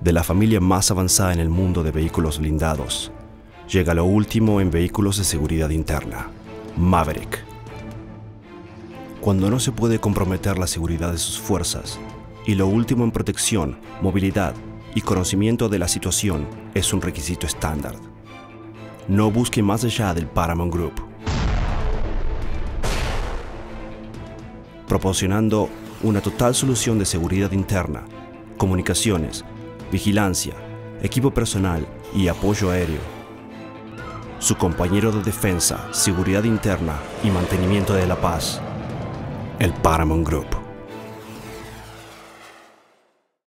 De la familia más avanzada en el mundo de vehículos blindados, llega lo último en vehículos de seguridad interna, Maverick. Cuando no se puede comprometer la seguridad de sus fuerzas, y lo último en protección, movilidad y conocimiento de la situación es un requisito estándar. No busque más allá del Paramount Group. Proporcionando una total solución de seguridad interna, comunicaciones, vigilancia, equipo personal y apoyo aéreo. Su compañero de defensa, seguridad interna y mantenimiento de la paz, el Paramount Group.